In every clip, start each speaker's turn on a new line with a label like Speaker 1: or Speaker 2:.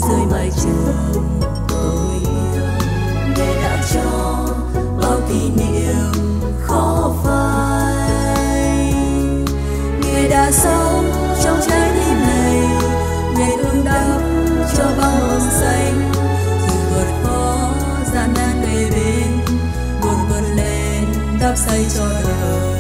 Speaker 1: rơi mái trường tôi yêu. Nghề đã cho bao kỷ niệm khó phai, nghề đã sống trong trái tim này, nghề ươm đắp cho bao mầm xanh. Dù vượt khó gian nan kề bên, luôn vươn lên đắp xây cho đời.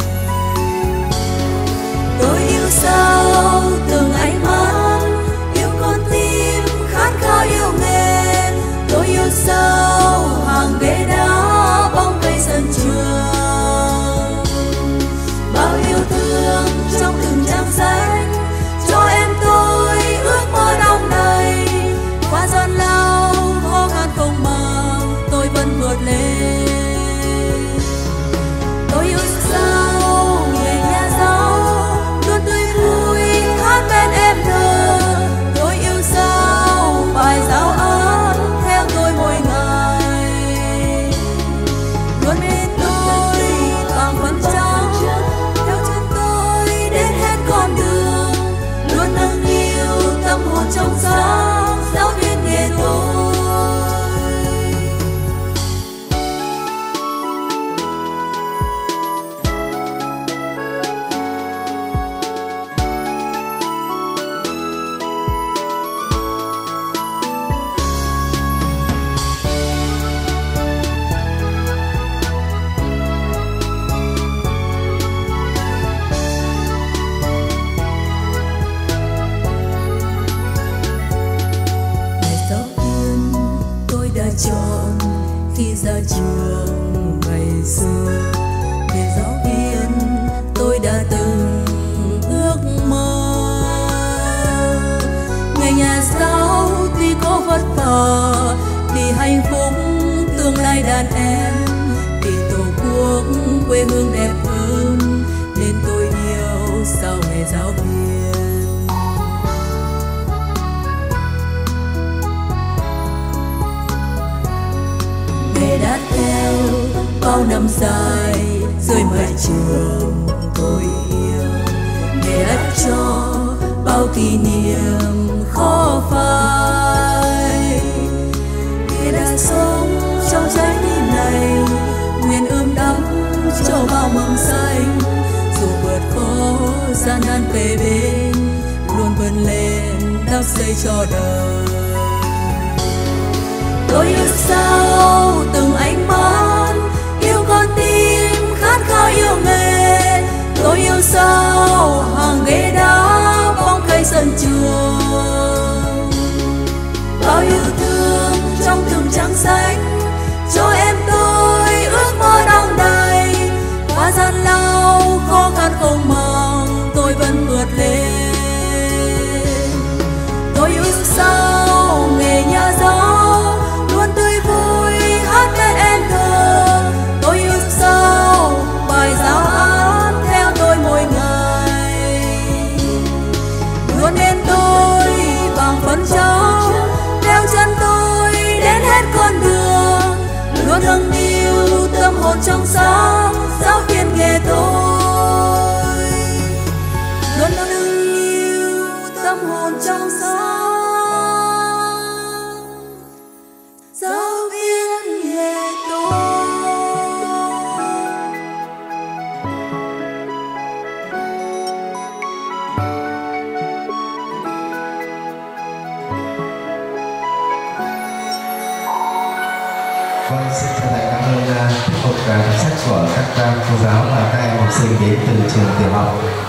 Speaker 1: Tôi yêu sao từng ánh mắt, yêu con tim khát khao yêu nghề. Tôi yêu sao hàng ghế đá bóng cây sân trường, bao yêu thương trong từng trang sách cho em tôi ước mơ đong đầy. Qua gian lao khó khăn không màng, tôi vẫn vượt lên. Tôi yêu sao nghề nhà giáo luôn tươi vui hát bên em thơ. Tôi yêu sao bài giáo án theo tôi mỗi ngày, luôn bên tôi bằng phấn trắng theo chân tôi đến hết con đường. Luôn nâng niu tâm hồn trong sáng giáo viên nghề tôi. Chọn khi ra trường ngày xưa, nghề giáo viên tôi đã từng ước mơ. Nghề nhà giáo tuy có vất vả, vì hạnh phúc tương lai đàn em, vì tổ quốc quê hương đẹp hơn, nên tôi yêu sao nghề giáo viên. Nghề đã theo bao năm dài rơi mái trường tôi yêu. Nghề đã cho bao kỷ niệm khó phai, nghề đã sống trong trái tim này, nguyện ươm đắp cho bao mầm xanh. Dù vượt khó gian nan kề bên, luôn vươn lên đắp xây cho đời. Tôi yêu sao từng ánh mắt, yêu con tim khát khao yêu nghề. Tôi yêu sao hàng ghế đá bóng cây sân trường, bao yêu thương trong từng trang sách cho em tôi ước mơ đong đầy. Qua gian lao khó khăn không màng, tôi vẫn vượt lên. Tôi yêu sao nghề nhà giáo luôn tươi vui hát bên em thơ. Tôi yêu sao bài giáo án theo tôi mỗi ngày, luôn bên tôi bằng phấn trắng theo chân tôi đến hết con đường. Luôn nâng niu tâm hồn trong sáng giáo viên nghề tôi, luôn nâng niu tâm hồn trong sáng giáo viên nghề tôi.
Speaker 2: Vâng, xin chân thành cảm ơn tiết mục đọc sách của các cô giáo và các em học sinh đến từ trường tiểu học